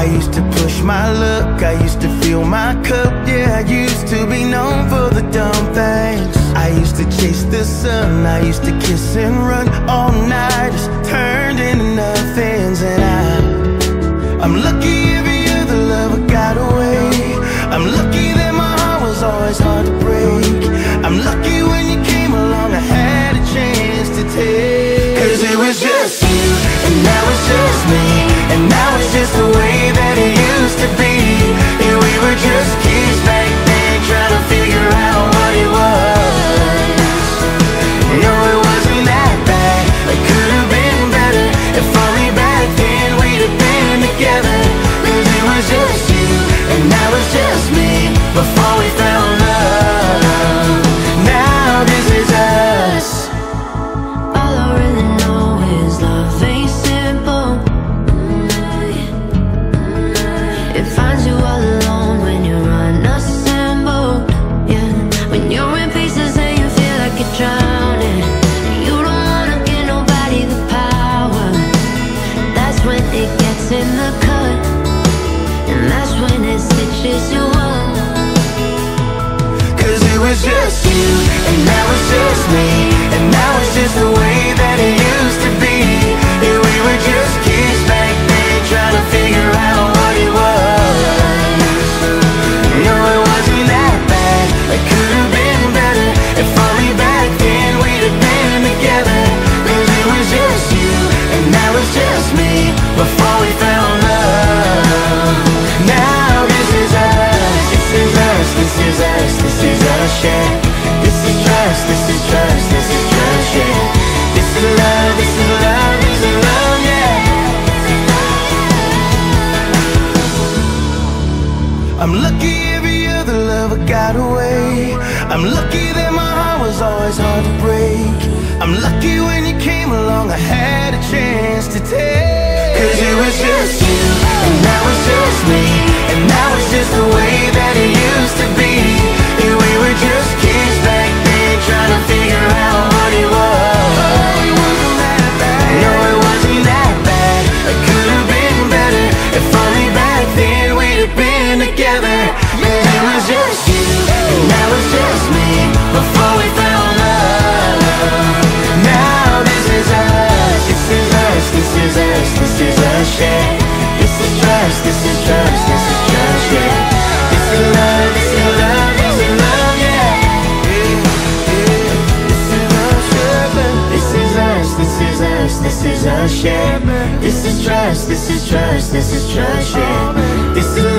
I used to push my luck, I used to fill my cup. Yeah, I used to be known for the dumb things. I used to chase the sun, I used to kiss and run all night, just turned into nothings. And I'm lucky every other love I got away. I'm lucky that my heart was always hard to break. I'm lucky when you came along, I had a chance to take. Cause it was just you, and now it's just me, and now it's just the way that it used to be. Yeah, we were just kids back then, trying to figure out what it was. No, it wasn't that bad, it could have been better. If only back then we'd have been together. Cause it was just you, and now it's just me, before we found love. Now this is us. All I really know is love ain't simple. It finds you all alone when you're unassembled. Yeah, when you're in pieces and you feel like you're drowning, you don't wanna give nobody the power. That's when it gets in the cut, and that's when it stitches you up. Cause it was just you, and now it's just me, and now it's just the way that it used to be. Yeah, we were just kids back then, trying to figure out what it was. No, it wasn't that bad, it could have been better. If only back then we'd have been together. Cause it was just you, and now it's just me, before we found love. Now this is us, this is us, this is us, this is us, yeah. This is trust, this is trust, this is trust, yeah. This is love, this is love, this is love, yeah. I'm lucky every other love I got away. I'm lucky that my heart was always hard to break. I'm lucky when you came along, I had a chance to take. Cause it was just you, and now it's just me, and now it's just the way that it used to be. Yeah, we were just kids back then, trying to figure out what it was. Oh, it wasn't that bad. No, it wasn't that bad, it could have been better. If only back then we'd have been together. Cause it was just you, and now it's just me, before we found love. Now this is us, this is us, this is us, this is us, yeah. This is trust, this is trust, this is trust, yeah. This is love, this is love, this is love, yeah. This is us, yeah. This is us, this is us, this is us, yeah. This is trust, this is trust, this is trust, yeah. This is